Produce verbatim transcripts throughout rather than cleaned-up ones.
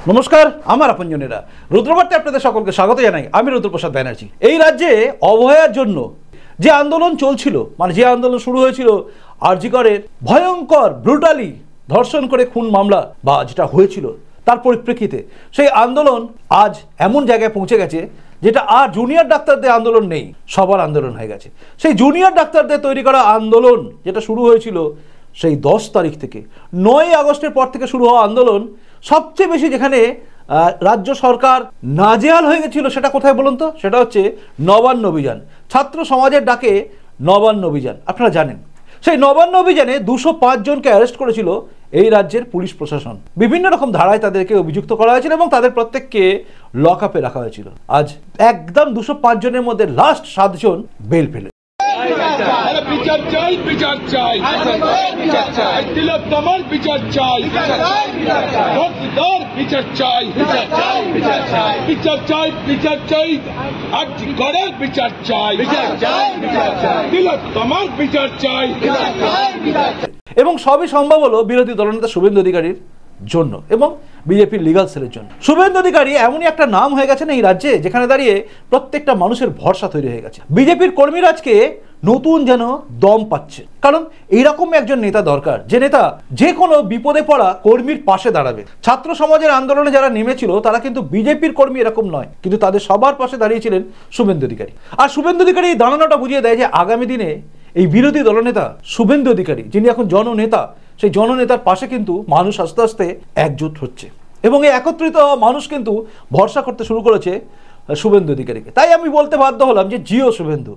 নমস্কার, আমার আপনজনেরা রুদ্রবার্তায় আপনাদের সকলকে স্বাগত জানাই। আমি রুদ্রপ্রসাদ ব্যানার্জি। এই রাজ্যে অভয়ার জন্য যে আন্দোলন চলছিল, মানে যে আন্দোলন শুরু হয়েছিল আরজি করের ভয়ঙ্কর ব্রুটালি ধর্ষণ করে খুন মামলা বা যেটা হয়েছিল তার পরিপ্রেক্ষিতে, সেই আন্দোলন আজ এমন জায়গায় পৌঁছে গেছে যেটা আর জুনিয়র ডাক্তারদের আন্দোলন নেই, সবার আন্দোলন হয়ে গেছে। সেই জুনিয়র ডাক্তারদের তৈরি করা আন্দোলন যেটা শুরু হয়েছিল সেই দশ তারিখ থেকে, নয় আগস্টের পর থেকে শুরু হওয়া আন্দোলন, সবচেয়ে বেশি যেখানে রাজ্য সরকার নাজেহাল হয়ে গেছিল সেটা কোথায় বলুন তো? সেটা হচ্ছে নবান্ন অভিযান। ছাত্র সমাজের ডাকে নবান্ন অভিযান, আপনারা জানেন। সেই নবান্ন অভিযানে দুশো পাঁচ জনকে অ্যারেস্ট করেছিল এই রাজ্যের পুলিশ প্রশাসন। বিভিন্ন রকম ধারায় তাদেরকে অভিযুক্ত করা হয়েছিল এবং তাদের প্রত্যেককে লক আপে রাখা হয়েছিল। আজ একদম দুশো পাঁচ জনের মধ্যে লাস্ট সাতজন বেল পেলেন। বিচার চাই, বিচার চাই, বিচার চাই, তিলোত্তমার বিচার চাই, বিচার চাই, বিচার চাই, বিচার চাই, বিচার চাই, বিচার চাই, আরজি করের বিচার চাই, বিচার চাই, বিচার চাই, তিলোত্তমার বিচার চাই, বিচার চাই, বিচার চাই। এবং সবই সম্ভব হলো বিরোধী দলনেতা শুভেন্দু অধিকারীর জন্য এবং বিজেপির লিগাল সেলের জন্য। শুভেন্দু অধিকারী এমনই একটা নাম হয়ে গেছে না এই রাজ্যে, যেখানে দাঁড়িয়ে প্রত্যেকটা মানুষের ভরসা তৈরি হয়ে গেছে। বিজেপির কর্মীরা আজকে নতুন যেন দম পাচ্ছে, কারণ এইরকম একজন নেতা দরকার, যে নেতা যে কোনো বিপদে পড়া কর্মীর পাশে দাঁড়াবে। ছাত্র সমাজের আন্দোলনে যারা নেমেছিল তারা কিন্তু বিজেপির কর্মী এরকম নয়, কিন্তু তাদের সবার পাশে দাঁড়িয়েছিলেন শুভেন্দু অধিকারী। আর শুভেন্দু অধিকারী এই দাঁড়ানোটা বুঝিয়ে দেয় যে আগামী দিনে এই বিরোধী দলনেতা শুভেন্দু অধিকারী, যিনি এখন জননেতা, সেই জননেতার পাশে কিন্তু মানুষ আস্তে আস্তে একজোট হচ্ছে এবং এই একত্রিত মানুষ কিন্তু ভরসা করতে শুরু করেছে শুভেন্দু অধিকারীকে। তাই আমি বলতে বাধ্য হলাম যে জিও শুভেন্দু।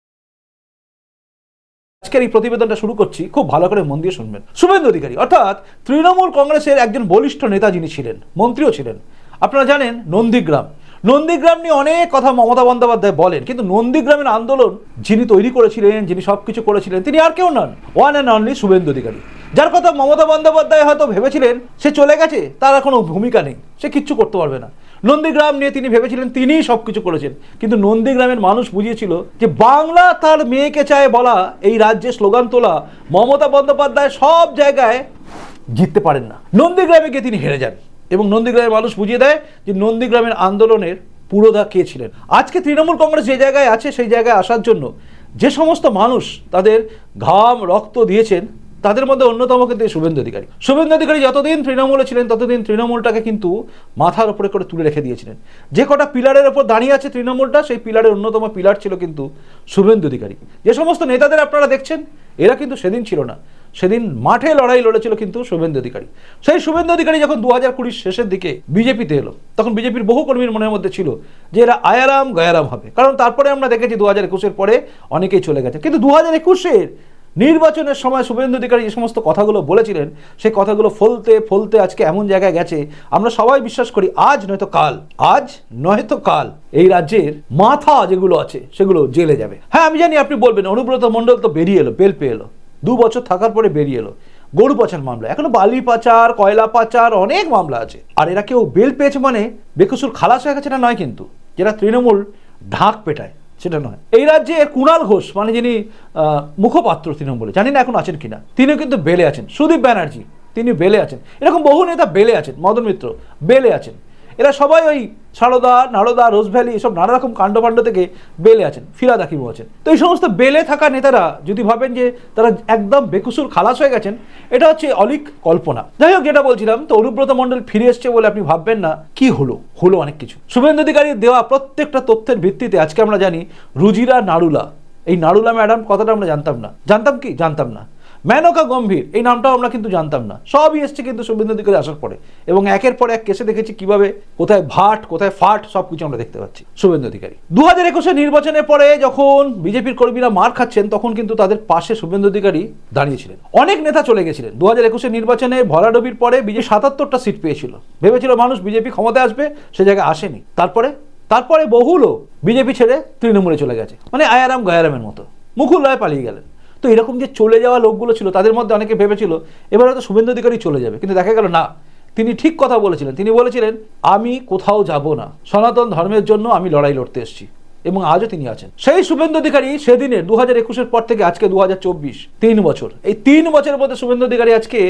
আজকের এই প্রতিবেদনটা শুরু করছি, খুব ভালো করে মন দিয়ে শুনবেন। শুভেন্দু অধিকারী অর্থাৎ তৃণমূল কংগ্রেসের একজন বলিষ্ঠ নেতা যিনি ছিলেন, মন্ত্রীও ছিলেন। আপনারা জানেন নন্দীগ্রাম, নন্দীগ্রাম নিয়ে অনেক কথা মমতা বন্দ্যোপাধ্যায় বলেন, কিন্তু নন্দীগ্রামের আন্দোলন যিনি তৈরি করেছিলেন, যিনি সবকিছু করেছিলেন, তিনি আর কেউ নন, one and only Suvendu Adhikari, যার কথা মমতা বন্দ্যোপাধ্যায় হয়তো ভেবেছিলেন সে চলে গেছে, তার কোনো ভূমিকা নেই, সে কিচ্ছু করতে পারবে না। নন্দীগ্রাম নিয়ে তিনি ভেবেছিলেন তিনিই সবকিছু করেছেন, কিন্তু নন্দীগ্রামের মানুষ বুঝিয়েছিল যে বাংলা তার মেয়েকে চায় বলা এই রাজ্যে স্লোগান তোলা মমতা বন্দ্যোপাধ্যায় সব জায়গায় জিততে পারেন না। নন্দীগ্রামে গিয়ে তিনি হেরে যান এবং নন্দীগ্রামের মানুষ বুঝিয়ে দেয় যে নন্দীগ্রামের আন্দোলনের পুরোধা কে ছিলেন। আজকে তৃণমূল কংগ্রেস যে জায়গায় আছে সেই জায়গায় আসার জন্য যে সমস্ত মানুষ তাদের ঘাম রক্ত দিয়েছেন, তাদের মধ্যে অন্যতম কিন্তু শুভেন্দু অধিকারী। শুভেন্দু অধিকারী যতদিন তৃণমূলে ছিলেন ততদিন তৃণমূলটাকে কিন্তু মাথার উপরে করে তুলে রেখে দিয়েছিলেন। যে কটা পিলারের ওপর দাঁড়িয়ে আছে তৃণমূলটা, সেই পিলারের অন্যতম পিলার ছিল কিন্তু শুভেন্দু অধিকারী। যে সমস্ত নেতাদের আপনারা দেখছেন এরা কিন্তু সেদিন ছিল না, সেদিন মাঠে লড়াই লড়েছিল কিন্তু শুভেন্দু অধিকারী। সেই শুভেন্দু অধিকারী যখন দু হাজার কুড়ির শেষের দিকে বিজেপিতে এলো, তখন বিজেপির বহু কর্মীর মনের মধ্যে ছিল যে এরা আয়ারাম গয়ারাম হবে, কারণ তারপরে আমরা দেখেছি দু হাজার একুশের পরে অনেকেই চলে গেছে। কিন্তু দু হাজার একুশের নির্বাচনের সময় শুভেন্দু অধিকারী যে সমস্ত কথাগুলো বলেছিলেন, সেই কথাগুলো ফলতে ফলতে আজকে এমন জায়গায় গেছে, আমরা সবাই বিশ্বাস করি আজ নয়তো কাল, আজ নয়তো কাল এই রাজ্যের মাথা যেগুলো আছে সেগুলো জেলে যাবে। হ্যাঁ, আমি জানি আপনি বলবেন অনুব্রত মণ্ডল তো বেরিয়ে এলো, বেল পেয়ে এলো, দু বছর থাকার পরে বেরিয়ে এলো, গরু পাচার মামলা, এখনো বালি পাচার, কয়লা পাচার, অনেক মামলা আছে। আর এরা কেউ বেল পেয়েছে মানে বেকসুর খালাস হয়ে গেছে না নয়, কিন্তু যারা তৃণমূল ঢাক পেটায় সেটা নয়। এই রাজ্যে কুণাল ঘোষ, মানে যিনি মুখপাত্র তৃণমূলে, জানি না এখন আছেন কিনা, তিনিও কিন্তু বেলে আছেন। সুদীপ ব্যানার্জি তিনি বেলে আছেন, এরকম বহু নেতা বেলে আছেন, মদন মিত্র বেলে আছেন। এরা সবাই ওই সারদা, নারদা, রোজভ্যালি এসব নানা রকম কাণ্ডপাণ্ড থেকে বেলে আছেন, ফিরাদ হাকিমও আছেন। তো এই সমস্ত বেলে থাকা নেতারা যদি ভাবেন যে তারা একদম বেকসুর খালাস হয়ে গেছেন, এটা হচ্ছে অলিক কল্পনা। যাই হোক, যেটা বলছিলাম, তো অনুব্রত মণ্ডল ফিরে এসছে বলে আপনি ভাববেন না, কি হলো হলো অনেক কিছু। শুভেন্দু অধিকারীর দেওয়া প্রত্যেকটা তথ্যের ভিত্তিতে আজকে আমরা জানি রুজিরা নাড়ুলা, এই নাড়ুলা ম্যাডাম কথাটা আমরা জানতাম না, জানতাম কি জানতাম না। মেনকা গম্ভীর এই নামটাও আমরা কিন্তু জানতাম না, সবই এসছে কিন্তু শুভেন্দু অধিকারী আসার পরে, এবং একের পর এক কেসে দেখেছি কিভাবে কোথায় ভাট কোথায় ফাট সবকিছু আমরা দেখতে পাচ্ছি। শুভেন্দু অধিকারী দু হাজার একুশে নির্বাচনের পরে যখন বিজেপির কর্মীরা মার খাচ্ছেন, তখন কিন্তু তাদের পাশে শুভেন্দু অধিকারী দাঁড়িয়েছিলেন। অনেক নেতা চলে গেছিলেন। দু হাজার একুশের নির্বাচনে ভরাডবির পরে বিজেপি সাতাত্তরটা সিট পেয়েছিল, ভেবেছিল মানুষ বিজেপি ক্ষমতায় আসবে, সে জায়গায় আসেনি। তারপরে তারপরে বহু লোক বিজেপি ছেড়ে তৃণমূলে চলে গেছে, মানে আয়ারাম গয়ারামের মতো, মুকুল রায় পালিয়ে গেলেন। তো এরকম যে চলে যাওয়া লোকগুলো ছিল, তাদের মধ্যে অনেকে ভেবেছিল এবার হয়তো শুভেন্দু অধিকারী চলে যাবে, কিন্তু দেখা গেল না, তিনি ঠিক কথা বলেছিলেন। তিনি বলেছিলেন আমি কোথাও যাব না, সনাতন ধর্মের জন্য আমি লড়াই লড়তে এসেছি, এবং আজও তিনি আছেন। সেই শুভেন্দু অধিকারী সেদিনের দু হাজার একুশের পর থেকে আজকে দু হাজার চব্বিশ, তিন বছর, এই তিন বছরের মধ্যে শুভেন্দু অধিকারী আজকে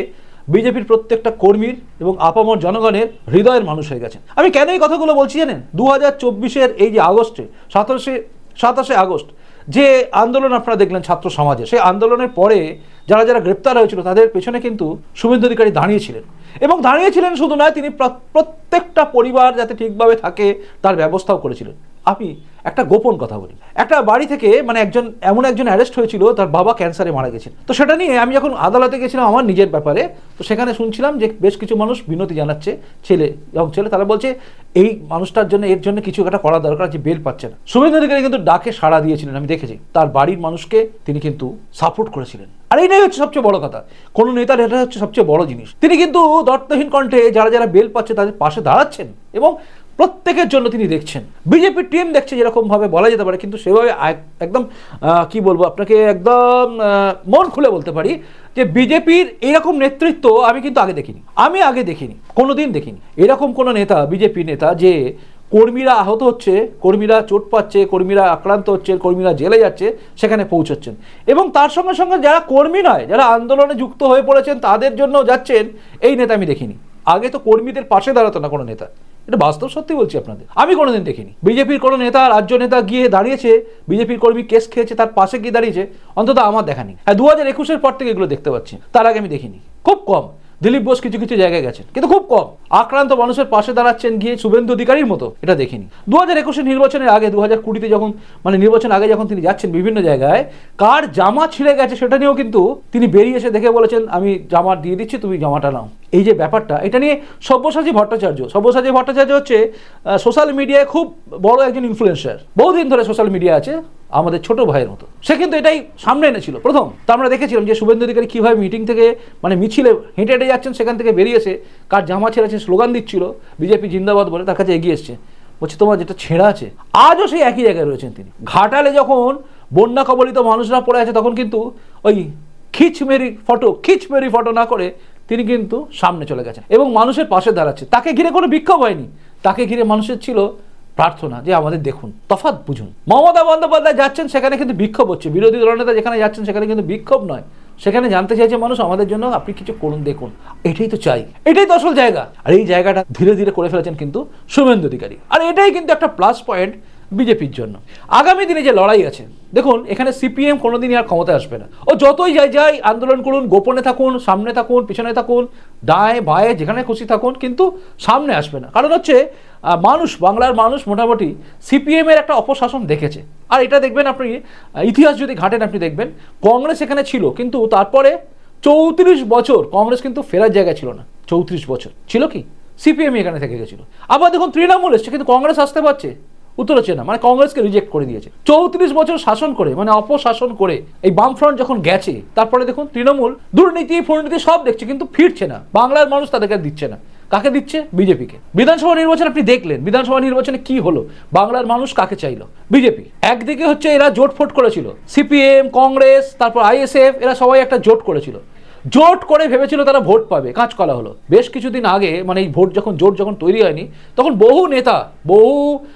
বিজেপির প্রত্যেকটা কর্মীর এবং আপামর জনগণের হৃদয়ের মানুষ হয়ে গেছেন। আমি কেন এই কথাগুলো বলছি জানেন? দু হাজার চব্বিশের এই যে আগস্টে সাতাশে সাতাশে আগস্ট যে আন্দোলন আপনারা দেখলেন ছাত্র সমাজে, সেই আন্দোলনের পরে যারা যারা গ্রেপ্তার হয়েছিল তাদের পেছনে কিন্তু শুভেন্দু অধিকারী দাঁড়িয়েছিলেন। এবং দাঁড়িয়েছিলেন শুধু নয়, তিনি প্রত্যেকটা পরিবার যাতে ঠিকভাবে থাকে তার ব্যবস্থাও করেছিলেন। আমি একটা গোপন কথা বলি, একটা বাড়ি থেকে মানে একজন এমন একজন অ্যারেস্ট হয়েছিল, তার বাবা ক্যান্সারে মারা গেছেন। তো সেটা নিয়ে আমি যখন আদালতে গেছিলাম আমার নিজের ব্যাপারে, তো সেখানে শুনছিলাম যে বেশ কিছু মানুষ বিনতি জানাচ্ছে, ছেলে এবং ছেলে তারা বলছে এই মানুষটার জন্য এর জন্য কিছু একটা করা দরকার, যে বেল পাচ্ছে না। শুভেন্দু অধিকারী কিন্তু ডাকে সাড়া দিয়েছিলেন, আমি দেখেছি তার বাড়ির মানুষকে তিনি কিন্তু সাপোর্ট করেছিলেন। আর এইটাই হচ্ছে সবচেয়ে বড় কথা, কোনো নেতার এটা হচ্ছে সবচেয়ে বড় জিনিস। তিনি কিন্তু দর্তহীন কণ্ঠে যারা যারা বেল পাচ্ছে তাদের পাশে দাঁড়াচ্ছেন এবং প্রত্যেকের জন্য তিনি দেখছেন। বিজেপির টিম দেখছে যেরকম ভাবে বলা যেতে পারে, কিন্তু সেভাবে একদম কি বলবো আপনাকে, একদম মন খুলে বলতে পারি যে বিজেপির এরকম নেতৃত্ব আমি কিন্তু আগে দেখিনি, আমি আগে দেখিনি, কোনোদিন দেখিনি এরকম কোনো নেতা, বিজেপি নেতা যে কর্মীরা আহত হচ্ছে, কর্মীরা চোট পাচ্ছে, কর্মীরা আক্রান্ত হচ্ছে, কর্মীরা জেলে যাচ্ছে, সেখানে পৌঁছাচ্ছেন। এবং তার সঙ্গে সঙ্গে যারা কর্মী নয়, যারা আন্দোলনে যুক্ত হয়ে পড়েছেন তাদের জন্য যাচ্ছেন, এই নেতা আমি দেখিনি। আগে তো কর্মীদের পাশে দাঁড়াতো না কোনো নেতা, এটা বাস্তব সত্যি বলছি আপনাদের, আমি কোনোদিন দেখিনি। বিজেপির কোনো নেতা, রাজ্য নেতা গিয়ে দাঁড়িয়েছে, বিজেপির কর্মী কেস খেয়েছে তার পাশে গিয়ে দাঁড়িয়েছে, অন্তত আমার দেখা নেই। হ্যাঁ, দু হাজার একুশের পর থেকে এগুলো দেখতে পাচ্ছি, তার আগে আমি দেখিনি। খুব কম দিলীপ বোস কিছু কিছু জায়গায় গেছেন, কিন্তু খুব কম আক্রান্ত মানুষের পাশে দাঁড়াচ্ছেন গিয়ে শুভেন্দু অধিকারীর মতো, এটা দেখিনি। দু হাজার একুশের নির্বাচনের আগে, দু হাজার কুড়িতে যখন মানে নির্বাচন আগে যখন তিনি যাচ্ছেন বিভিন্ন জায়গায়, কার জামা ছিঁড়ে গেছে সেটা নিয়েও কিন্তু তিনি বেরিয়ে এসে দেখে বলেছেন আমি জামা দিয়ে দিচ্ছি, তুমি জামাটা নাও। এই যে ব্যাপারটা, এটা নিয়ে সব্যসাচী ভট্টাচার্য, সব্যসাচী ভট্টাচার্য হচ্ছে সোশ্যাল মিডিয়ায় খুব বড় একজন ইনফ্লুয়েন্সার, বহুদিন ধরে সোশ্যাল মিডিয়া আছে, আমাদের ছোট ভাইয়ের মতো। সে কিন্তু এটাই সামনে এনেছিল প্রথম। তো আমরা দেখেছিলাম যে শুভেন্দু অধিকারী কীভাবে মিটিং থেকে মানে মিছিলে হেঁটে হেঁটে যাচ্ছেন, সেখান থেকে বেরিয়ে এসে কার জামা ছেড়েছে স্লোগান দিচ্ছিল বিজেপি জিন্দাবাদ বলে, তার কাছে এগিয়ে এসছে, বলছে তোমার যেটা ছেঁড়া আছে। আজও সেই একই জায়গায় রয়েছেন তিনি। ঘাটালে যখন বন্যা কবলিত মানুষরা পড়ে আছে তখন কিন্তু ওই খিচমেরি ফটো খিচমেরি ফটো না করে তিনি কিন্তু সামনে চলে গেছেন এবং মানুষের পাশে দাঁড়াচ্ছে। তাকে ঘিরে কোনো বিক্ষোভ হয়নি, তাকে ঘিরে মানুষের ছিল প্রার্থনা যে আমাদের দেখুন, তফাৎ বুঝুন। মমতা বন্দ্যোপাধ্যায় যাচ্ছেন, সেখানে কিন্তু বিক্ষোভ হচ্ছে। বিরোধী দলনেতা যেখানে যাচ্ছেন সেখানে কিন্তু বিক্ষোভ নয়, সেখানে জানতে চাইছে মানুষ আমাদের জন্য আপনি কিছু করুন, দেখুন। এটাই তো চাই, এটাই তো আসল জায়গা। আর এই জায়গাটা ধীরে ধীরে করে ফেলেছেন কিন্তু শুভেন্দু অধিকারী। আর এটাই কিন্তু একটা প্লাস পয়েন্ট বিজেপির জন্য। আগামী দিনে যে লড়াই আছে, দেখুন এখানে সিপিএম কোনোদিনই আর ক্ষমতায় আসবে না। ও যতই যাই যাই আন্দোলন করুন, গোপনে থাকুন, সামনে থাকুন, পিছনে থাকুন, ডায়ে বায়ে যেখানে খুশি থাকুন, কিন্তু সামনে আসবে না। কারণ হচ্ছে মানুষ, বাংলার মানুষ মোটামুটি সিপিএমের একটা অপশাসন দেখেছে। আর এটা দেখবেন আপনি, ইতিহাস যদি ঘাটেন আপনি দেখবেন কংগ্রেস এখানে ছিল, কিন্তু তারপরে চৌত্রিশ বছর কংগ্রেস কিন্তু ফেরার জায়গায় ছিল না। চৌত্রিশ বছর ছিল কি সিপিএম এখানে থেকে গেছিল। আবার দেখুন তৃণমূল এসছে, কিন্তু কংগ্রেস আসতে পারছে, উত্তর হচ্ছে না, মানে কংগ্রেসকে রিজেক্ট করে দিয়েছে। চৌত্রিশ বছর শাসন করে, মানে অপশাসন করে এই বামফ্রন্ট যখন গেছে, তারপরে দেখুন তৃণমূল দুর্নীতি ফুর্নীতি সব দেখছে, কিন্তু ফিরছে না। বাংলার মানুষ তাদেরকে দিচ্ছে না। কাকে দিচ্ছে? বিজেপিকে। বিধানসভা নির্বাচন আপনি দেখলেন, বিধানসভা নির্বাচনে কি হলো, বাংলার মানুষ কাকে চাইলো? বিজেপি। একদিকে হচ্ছে এরা জোট ফোট করেছিল, সিপিএম, কংগ্রেস, তারপর আইএসএফ, এরা সবাই একটা জোট করেছিল। জোট করে ভেবেছিল তারা ভোট পাবে, কাঁচকলা হলো। বেশ কিছুদিন আগে মানে এই ভোট যখন জোট যখন তৈরি হয়নি, তখন বহু নেতা, বহু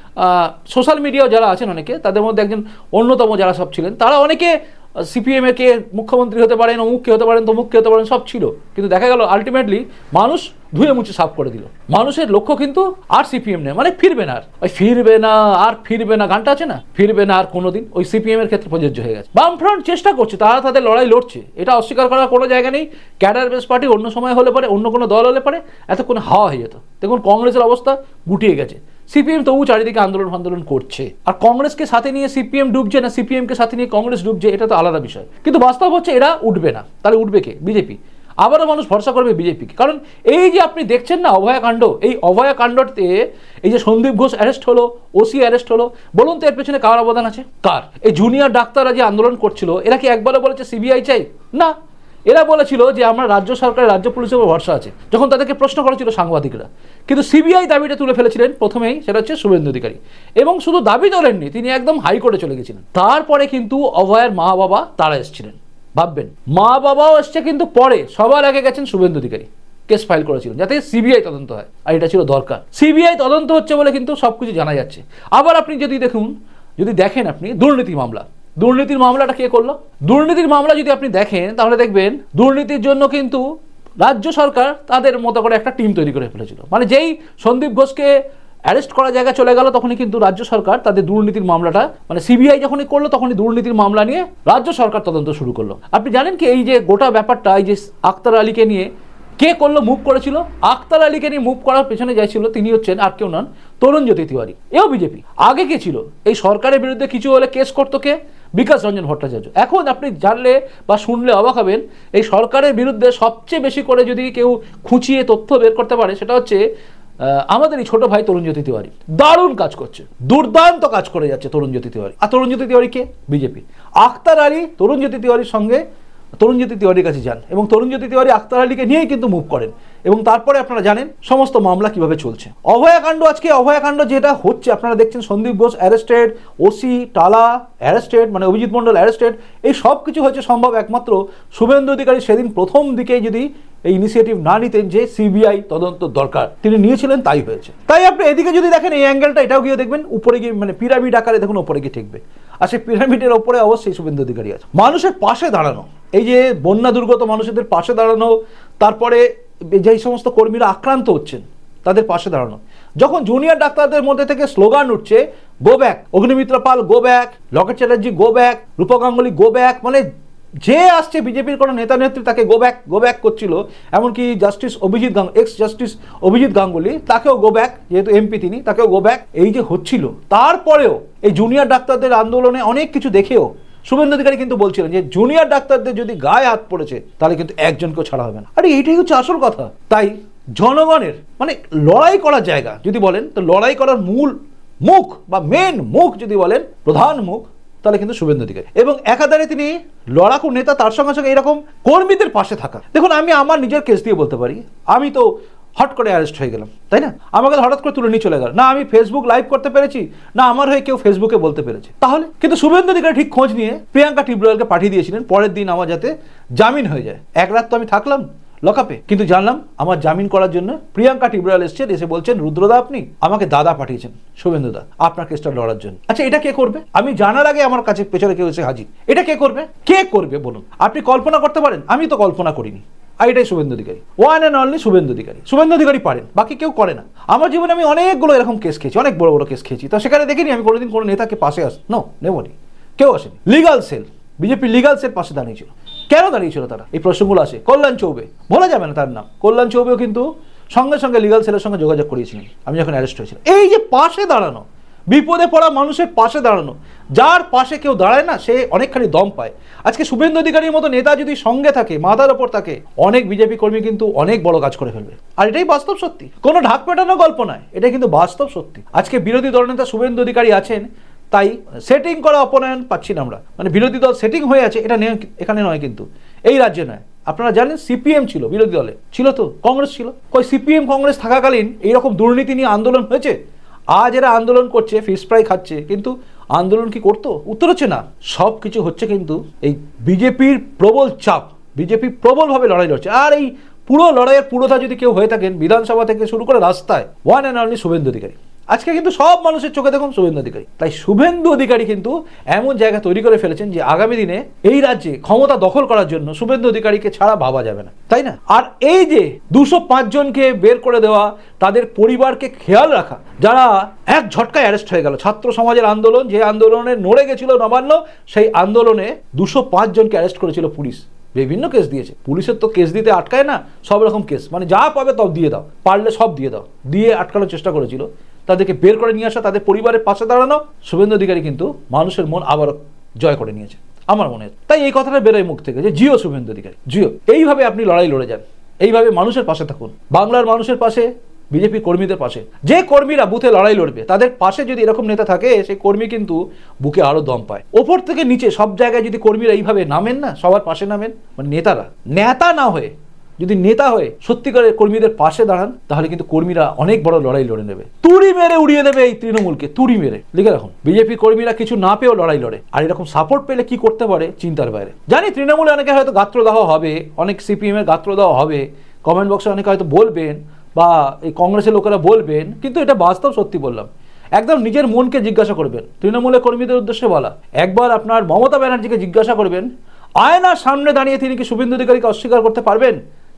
সোশ্যাল মিডিয়াও যারা আছেন অনেকে, তাদের মধ্যে একজন অন্যতম যারা সব ছিলেন, তারা অনেকে সিপিএম কে মুখ্যমন্ত্রী হতে পারেন, অমুককে হতে পারেন, তমুককে হতে পারেন, সব ছিল। কিন্তু দেখা গেল আলটিমেটলি মানুষ ধুয়ে মুছে সাফ করে দিল। মানুষের লক্ষ্য কিন্তু আর সিপিএম নেই, মানে ফিরবে না আর, ওই ফিরবে না আর ফিরবে না গানটা আছে না, ফিরবে না আর কোনোদিন, ওই সিপিএম এর ক্ষেত্রে প্রযোজ্য হয়ে গেছে। বামফ্রন্ট চেষ্টা করছে, তারা তাদের লড়াই লড়ছে, এটা অস্বীকার করার কোনো জায়গা নেই। ক্যাডার বেস পার্টি অন্য সময় হলে পারে, অন্য কোনো দল হলে পারে, এতক্ষণ হাওয়া হয়ে যেত। দেখুন কংগ্রেসের অবস্থা গুটিয়ে গেছে। সিপিএম তবু চারিদিকে আন্দোলন আন্দোলন করছে, আর কংগ্রেসকে সাথে নিয়ে সিপিএম ডুবছে না, সিপিএম কে সাথে নিয়ে কংগ্রেস ডুবছে, এটা তো আলাদা বিষয়। কিন্তু বাস্তব হচ্ছে এরা উঠবে না, তাহলে উঠবে কে? বিজেপি। আবারও মানুষ ভরসা করবে বিজেপিকে। কারণ এই যে আপনি দেখছেন না অভয়াকাণ্ড, এই অভয়াকাণ্ডতে এই যে সন্দীপ ঘোষ অ্যারেস্ট হলো, ওসি অ্যারেস্ট হলো, বলুন তো এর পেছনে কার অবদান আছে? কার? এই জুনিয়র ডাক্তাররা যে আন্দোলন করছিল, এরা কি একবারও বলেছে সিবিআই চাই? না, এরা বলেছিল যে আমরা রাজ্য সরকার, রাজ্য পুলিশের উপর ভরসা আছে, যখন তাদেরকে প্রশ্ন করেছিল সাংবাদিকরা। কিন্তু সিবিআই দাবিটা তুলে ফেলেছিলেন প্রথমেই, সেটা হচ্ছে শুভেন্দু অধিকারী। এবং শুধু দাবি তোলেননি, তিনি একদম হাইকোর্টে চলে গেছিলেন। তারপরে কিন্তু অভয়ের মা বাবা তারা এসেছিলেন। ভাববেন, মা বাবাও এসছে, কিন্তু পরে সবার আগে গেছেন শুভেন্দু অধিকারী, কেস ফাইল করেছিলেন যাতে সিবিআই তদন্ত হয়। আর এটা ছিল দরকার। সিবিআই তদন্ত হচ্ছে বলে কিন্তু সবকিছু জানা যাচ্ছে। আবার আপনি যদি দেখুন, যদি দেখেন আপনি দুর্নীতি মামলা, দুর্নীতির মামলাটা কে করলো? দুর্নীতির মামলা যদি আপনি দেখেন তাহলে দেখবেন দুর্নীতির জন্য কিন্তু রাজ্য সরকার তাদের মতো করে একটা টিম তৈরি করে ফেলেছিল। মানে যেই সন্দীপ ঘোষকে অ্যারেস্ট করা জায়গায় চলে গেল তখনই কিন্তু রাজ্য সরকার তাদের দুর্নীতির মামলাটা, মানে সিবিআই যখনই করলো তখনই দুর্নীতির মামলা নিয়ে রাজ্য সরকার তদন্ত শুরু করলো। আপনি জানেন কি এই যে গোটা ব্যাপারটা, এই যে আখতার আলীকে নিয়ে কে করলো, মুভ করেছিল? আখতার আলীকে নিয়ে মুভ করার পেছনে যাই ছিল তিনি হচ্ছেন আর কেউ নন, তরুণজ্যোতি তিওয়ারি। এও বিজেপি। আগে কে ছিল এই সরকারের বিরুদ্ধে কিছু হলে কেস করতো কে? বিকাশ রঞ্জন ভট্টাচার্য। এখন আপনি জানলে বা শুনলে অবাক হবেন, এই সরকারের বিরুদ্ধে সবচেয়ে বেশি করে যদি কেউ খুঁচিয়ে তথ্য বের করতে পারে সেটা হচ্ছে আমাদের এই ছোট ভাই তরুণজ্যোতি তিওয়ারি। দারুণ কাজ করছে, দুর্দান্ত কাজ করে যাচ্ছে তরুণজ্যোতি তিওয়ারি। আর তরুণজ্যোতি তিওয়ারি কে? বিজেপি। আখতার আলী তরুণজ্যোতি তিওয়ারির সঙ্গে তরুণজ্যোতি তিওয়ারির কাছে যান এবং তরুণজ্যোতি তিওয়ারি আখতার আলীকে নিয়েই কিন্তু মুভ করেন এবং তারপরে আপনারা জানেন সমস্ত মামলা কিভাবে চলছে। অভয়াকাণ্ড, আজকে অভয়াকাণ্ড যেটা হচ্ছে আপনারা দেখছেন, Sandip Ghosh arrested, OC Tala arrested, মানে অভিজিৎ মণ্ডল অ্যারেস্টেড। এই সব কিছু হচ্ছে সম্ভব একমাত্র শুভেন্দু অধিকারী সেদিন প্রথম দিকে যদি এই ইনিশিয়েটিভ না নিতেন যে সিবিআই তদন্ত দরকার, তিনি নিয়েছিলেন, তাই হয়েছে। তাই আপনি এদিকে যদি দেখেন এই অ্যাঙ্গেলটা, এটাও গিয়ে দেখবেন উপরে গিয়ে, মানে পিরামিড আকারে দেখুন উপরে গিয়ে ঠেকবে। আর সেই পিরামিডের ওপরে অবশ্যই শুভেন্দু অধিকারী আছে। মানুষের পাশে দাঁড়ানো, এই যে বন্যা দুর্গত মানুষদের পাশে দাঁড়ানো, তারপরে যেই সমস্ত কর্মীরা আক্রান্ত হচ্ছেন তাদের পাশে দাঁড়ানো। যখন জুনিয়র ডাক্তারদের মধ্যে থেকে স্লোগান উঠছে go back, Agnimitra Paul go back, Locket Chatterjee go back, Rupa Ganguly go back, মানে যে আসছে বিজেপির কোনো নেতা নেত্রী তাকে গো ব্যাক গো ব্যাক করছিল। এমনকি justice Abhijit Ganguly, ex justice Abhijit Ganguly, তাকেও গো ব্যাক, যেহেতু এমপি তিনি, তাকেও গো ব্যাক। এই যে হচ্ছিল, তারপরেও এই জুনিয়র ডাক্তারদের আন্দোলনে অনেক কিছু দেখেও শুভেন্দু অধিকারী কিন্তু বলছিলেন যে জুনিয়র ডাক্তারদের যদি গায়ে হাত পড়েছে তাহলে কিন্তু একজনকেও ছাড়া হবে না। আরে এইটাই হচ্ছে আসল কথা। তাই জনগণের মানে লড়াই করার জায়গা যদি বলেন, তো লড়াই করার মূল মুখ বা মেন মুখ যদি বলেন, প্রধান মুখ, তাহলে কিন্তু শুভেন্দু অধিকারী। এবং একাধারে তিনি লড়াকু নেতা, তার সঙ্গে সঙ্গে এরকম কর্মীদের পাশে থাকা। দেখুন, আমি আমার নিজের কেস দিয়ে বলতে পারি, আমি তো হট করে অ্যারেস্ট হয়ে গেলাম, তাই না? আমাকে হঠাৎ করে তুলে নিয়ে চলে গেল, না আমি ফেসবুক লাইভ করতে পেরেছি, না আমার হয়ে কেউ ফেসবুকে বলতে পেরেছে। তাহলে কিন্তু শুভেন্দু অধিকারী ঠিক খোঁজ নিয়ে প্রিয়াঙ্কা টিব্রোয়ালকে পাঠিয়ে দিয়েছিলেন পরের দিন আমার যাতে জামিন হয়ে যায়। এক রাত তো আমি থাকলাম লকআপে, কিন্তু জানলাম আমার জামিন করার জন্য প্রিয়াঙ্কা টিব্রোয়াল এসছেন, এসে বলছেন রুদ্রদা আপনি আমাকে দাদা পাঠিয়েছেন, শুভেন্দু দা আপনার কেসটা লড়ার জন্য। আচ্ছা, এটা কে করবে? আমি জানার আগে আমার কাছে পেছনে কেউ এসে হাজির। এটা কে করবে? কে করবে বলুন? আপনি কল্পনা করতে পারেন? আমি তো কল্পনা করিনি। আর এটাই Suvendu Adhikari, one and only Suvendu Adhikari. Suvendu Adhikari পারেন, বাকি কেউ করে না। আমার জীবনে আমি অনেকগুলো এরকম কেস খেয়েছি, অনেক বড় বড় কেস খেয়েছি, তো সেখানে দেখিনি আমি কোনোদিন কোনো নেতাকে পাশে আস নো নেবনি, কেউ আসেনি। Legal cell, BJP legal cell পাশে দাঁড়িয়েছিল। কেন দাঁড়িয়েছিল তারা? এই প্রশ্নগুলো আসে। কল্যাণ চৌবে, বলা যাবে না তার নাম, কল্যাণ চৌবেও কিন্তু সঙ্গে সঙ্গে লিগাল সেলের সঙ্গে যোগাযোগ করিয়েছিলেন আমি যখন অ্যারেস্ট হয়েছিলাম। এই যে পাশে দাঁড়ানো, বিপদে পড়া মানুষের পাশে দাঁড়ানো, যার পাশে কেউ দাঁড়ায় না সে অনেকখানি দম পায়। আজকে শুভেন্দু অধিকারীর মতো নেতা যদি সঙ্গে থাকে, মাথার ওপর থাকে, অনেক বিজেপি কর্মী কিন্তু অনেক বড় কাজ করে ফেলবে। আর এটাই বাস্তব সত্যি, কোনো ঢাক পেটানো গল্প নয়, এটা কিন্তু বাস্তব সত্যি। আজকে বিরোধী দলনেতা শুভেন্দু অধিকারী আছেন, তাই সেটিং করা অপনয়ন পাচ্ছি না আমরা, মানে বিরোধী দল সেটিং হয়ে আছে, এটা এখানে নয়, কিন্তু এই রাজ্যে নয়। আপনারা জানেন সিপিএম ছিল বিরোধী দলে, ছিল তো, কংগ্রেস ছিল, কই সিপিএম কংগ্রেস থাকাকালীন এইরকম দুর্নীতি নিয়ে আন্দোলন হয়েছে? আজ এরা আন্দোলন করছে, ফিশ ফ্রাই খাচ্ছে, কিন্তু আন্দোলন কি করতো? উত্তর হচ্ছে না। সব কিছু হচ্ছে কিন্তু এই বিজেপির প্রবল চাপ, বিজেপি প্রবলভাবে লড়াই লড়ছে। আর এই পুরো লড়াইয়ের পুরোটা যদি কেউ হয়ে থাকেন, বিধানসভা থেকে শুরু করে রাস্তায়, one and only Suvendu Adhikari. আজকে কিন্তু সব মানুষের চোখে দেখুন শুভেন্দু অধিকারী। তাই শুভেন্দু অধিকারী কিন্তু এমন জায়গা তৈরি করে ফেলেছেন যে আগামী দিনে এই রাজ্যে ক্ষমতা দখল করার জন্য শুভেন্দু অধিকারীকে ছাড়া ভাবা যাবে না, তাই না? আর এই যে দুশো পাঁচ জনকে বের করে দেওয়া, তাদের পরিবারকে খেয়াল রাখা, যারা এক ঝটকায় অ্যারেস্ট হয়ে গেল, ছাত্র সমাজের আন্দোলন, যে আন্দোলনে নড়ে গেছিল নবান্ন, সেই আন্দোলনে দুশো পাঁচ জনকে অ্যারেস্ট করেছিল পুলিশ। বিভিন্ন কেস দিয়েছে, পুলিশের তো কেস দিতে আটকায় না, সব রকম কেস, মানে যা পাবে তব দিয়ে দাও, পারলে সব দিয়ে দাও, দিয়ে আটকানোর চেষ্টা করেছিল। তাদেরকে বের করে নিয়ে আসা, তাদের পরিবারের পাশে দাঁড়ানো, শুভেন্দু অধিকারী কিন্তু মানুষের মন আবার জয় করে নিয়েছে আমার মনে হয়। তাই এই কথাটা বেরোয় মুখ থেকে যে জিও শুভেন্দু অধিকারী, জিও। এইভাবে আপনি লড়াই লড়ে যান, এইভাবে মানুষের পাশে থাকুন, বাংলার মানুষের পাশে, বিজেপি কর্মীদের পাশে। যে কর্মীরা বুথে লড়াই লড়বে তাদের পাশে যদি এরকম নেতা থাকে, সেই কর্মী কিন্তু বুকে আরো দম পায়। ওপর থেকে নিচে সব জায়গায় যদি কর্মীরা এইভাবে নামেন না, সবার পাশে নামেন, মানে নেতারা নেতা না হয়ে যদি নেতা হয়ে সত্যিকারের কর্মীদের পাশে দাঁড়ান, তাহলে কিন্তু কর্মীরা অনেক বড় লড়াই লড়ে নেবে, তুড়ি মেরে উড়িয়ে দেবে এই তৃণমূলকে, তুড়ি মেরে। লিখে রাখুন, বিজেপি কর্মীরা কিছু না পেয়েও লড়াই লড়ে, আর এরকম সাপোর্ট পেলে কি করতে পারে চিন্তার বাইরে। জানি তৃণমূলে অনেকে হয়তো গাত্রদাহ হবে, অনেক সিপিএম এর গাত্রদাহ হবে, কমেন্ট বক্সে অনেকে হয়তো বলবেন, বা এই কংগ্রেসের লোকেরা বলবেন, কিন্তু এটা বাস্তব সত্যি বললাম। একদম নিজের মনকে জিজ্ঞাসা করবেন, তৃণমূলের কর্মীদের উদ্দেশ্যে বলা, একবার আপনার মমতা ব্যানার্জিকে জিজ্ঞাসা করবেন, আয়নার সামনে দাঁড়িয়ে তিনি কি শুভেন্দু অধিকারীকে অস্বীকার করতে পারবেন?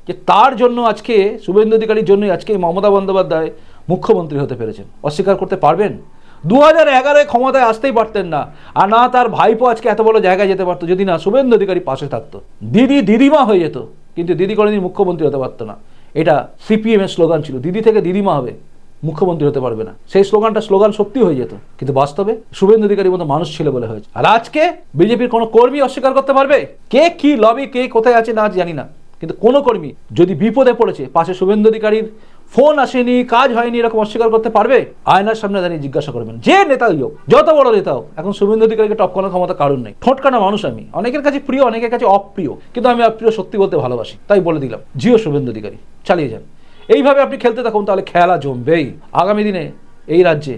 যে তার জন্য আজকে শুভেন্দু অধিকারীর জন্যই আজকে মমতা বন্দ্যোপাধ্যায় মুখ্যমন্ত্রী হতে পেরেছেন? অস্বীকার করতে পারবেন? দু হাজার এগারোয় ক্ষমতায় আসতেই পারতেন না, আর না তার ভাইপো আজকে এত বড় জায়গায় যেতে পারতো যদি না শুভেন্দু অধিকারী পাশে থাকতো। দিদি দিদিমা হয়ে যেত, কিন্তু দিদি কোনোদিন মুখ্যমন্ত্রী হতে পারতো না। এটা সিপিএম এর স্লোগান ছিল, দিদি থেকে দিদিমা হবে, মুখ্যমন্ত্রী হতে পারবে না। সেই স্লোগানটা স্লোগান সত্যি হয়ে যেত, কিন্তু বাস্তবে শুভেন্দু অধিকারীর মতো মানুষ ছিল বলে হয়েছে। আর আজকে বিজেপির কোনো কর্মী অস্বীকার করতে পারবে? কে কি লবি, কে কোথায় আছে না জানি না, কিন্তু কোনো কর্মী যদি বিপদে পড়েছে, পাশে শুভেন্দু অধিকারীর ফোন আসেনি, কাজ হয়নি, এরকম অস্বীকার করতে পারবে? আয়নার সামনে দাঁড়িয়ে জিজ্ঞাসা করবেন, যে নেতাই হোক, যত বড় নেতা হোক, এখন শুভেন্দু অধিকারীকে টপ করার ক্ষমতা কারণ নেই। ঠোঁটকানা মানুষ আমি, অনেকের কাছে প্রিয়, অনেকের কাছে অপ্রিয়, কিন্তু আমি অপ্রিয় সত্যি বলতে ভালোবাসি, তাই বলে দিলাম, জিও শুভেন্দু অধিকারী, চালিয়ে যান। এইভাবে আপনি খেলতে থাকুন, তাহলে খেলা জমবেই। আগামী দিনে এই রাজ্যে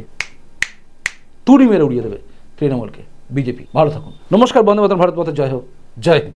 তুড়ি মেরে উড়িয়ে দেবে তৃণমূলকে বিজেপি। ভালো থাকুন। নমস্কার। বন্দে মাতরম। ভারত মাতা জয় হোক। জয় হিন্দ।